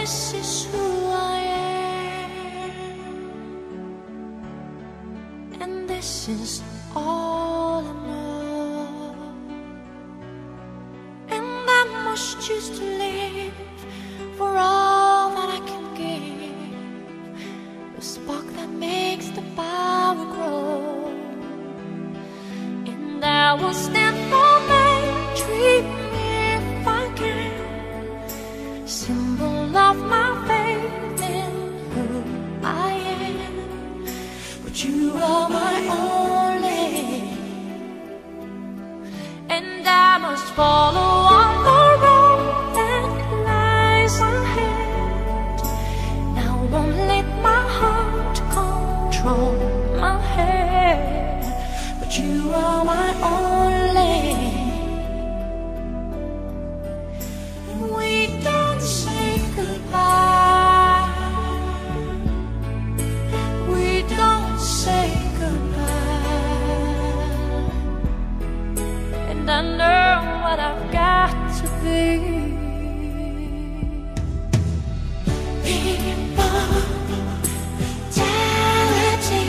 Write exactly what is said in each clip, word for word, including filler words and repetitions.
this is who I am, and this is all I know. And I must choose to live for all that I can give, the spark that makes the power grow. And I will stand for my dream if I can, symbol of my faith in who I am. But you are my only, and I must follow on the road that lies ahead. Now I won't let my heart control my head, but you are my only. We don't say goodbye, we don't say goodbye, and I know what I've got to be. Immortality,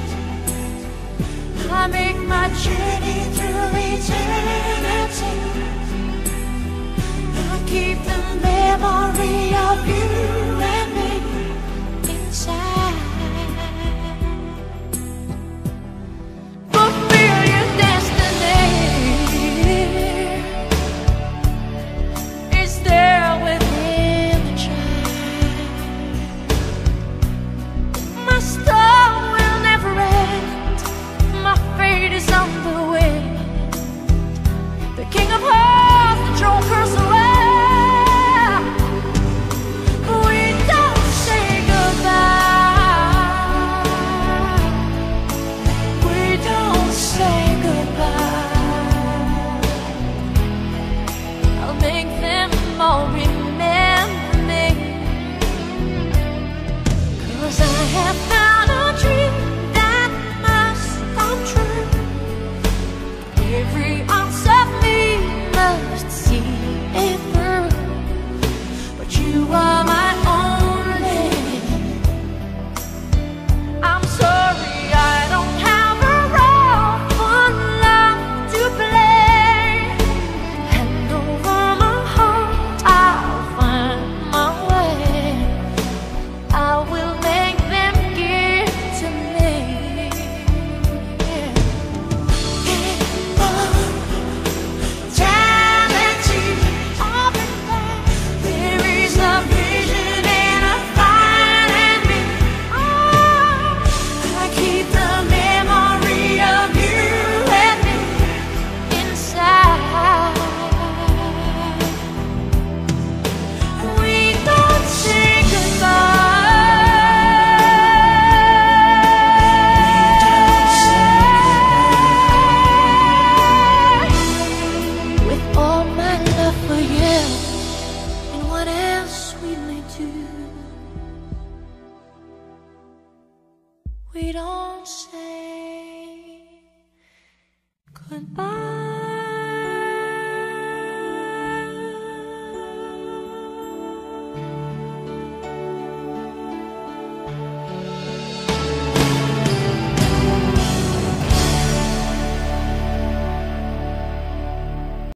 I make my journey through eternity. I keep the memory of you and me inside. Fulfill your destiny is there within the child. My star will never end, my fate is on the wind. The king of hearts, the throne curse away. We don't say goodbye, we don't say goodbye. I'll make them all remember me, 'cause I have found a dream that must come true. Every ounce of me must see it through, but you are my only. I'm sorry I don't have a role for love to play. Hand over my heart, I'll find my way. I will make them give to me. Immortality, all in there. There is a vision and a fire in me. Oh, I keep the memory of you and me inside. We don't say goodbye. With all my love for you and what else we may do, we don't say goodbye.